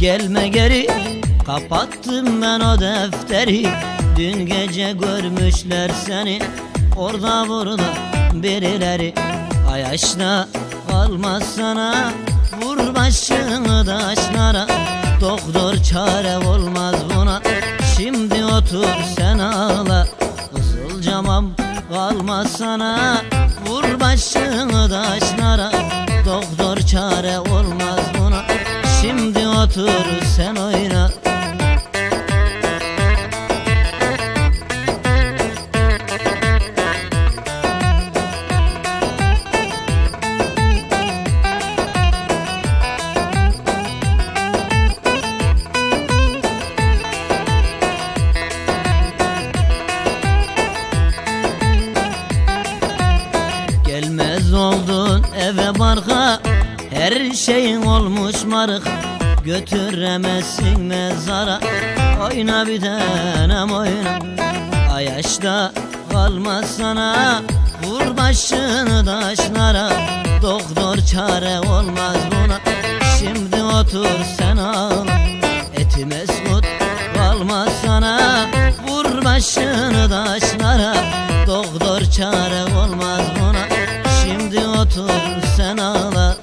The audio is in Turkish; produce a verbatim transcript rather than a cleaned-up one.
Gelme geri, kapattım ben o defteri. Dün gece görmüşler seni, orada burada birileri. Ayaşta kalmaz sana, vur başını taşlara. Doktor çare olmaz buna, şimdi otur sen ağla. Isılcamam kalmaz sana, vur başını taşlara. Doktor çare olmaz buna, şimdi otur sen oyna. Gelmez oldun eve barka, her şeyin olmuş marık. Götüremezsin mezara, oyna bir tanem oyna. Ayaşta kalmaz sana, vur başını taşlara. Doktor çare olmaz buna, şimdi otur sen ağla. Eti mesut kalmaz sana, vur başını taşlara. Doktor çare olmaz buna, şimdi otur sen ağla.